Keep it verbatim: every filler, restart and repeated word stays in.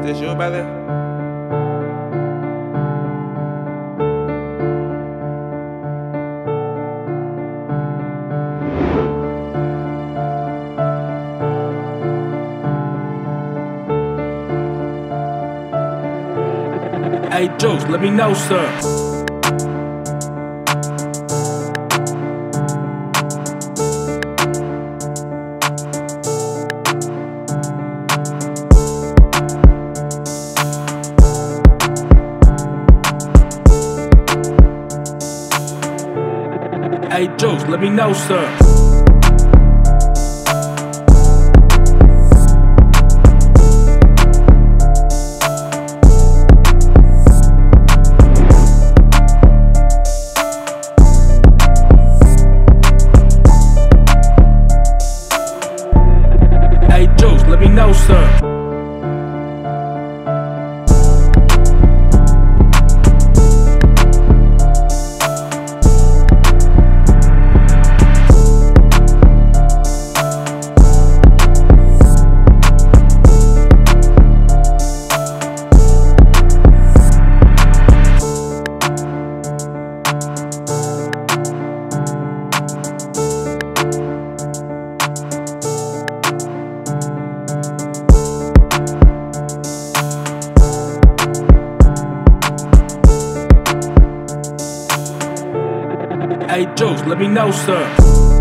That's you about that? Hey, Juice, let me know, sir. Hey, Juice, let me know, sir. Hey, Juice, let me know, sir. Hey, Juice, let me know, sir.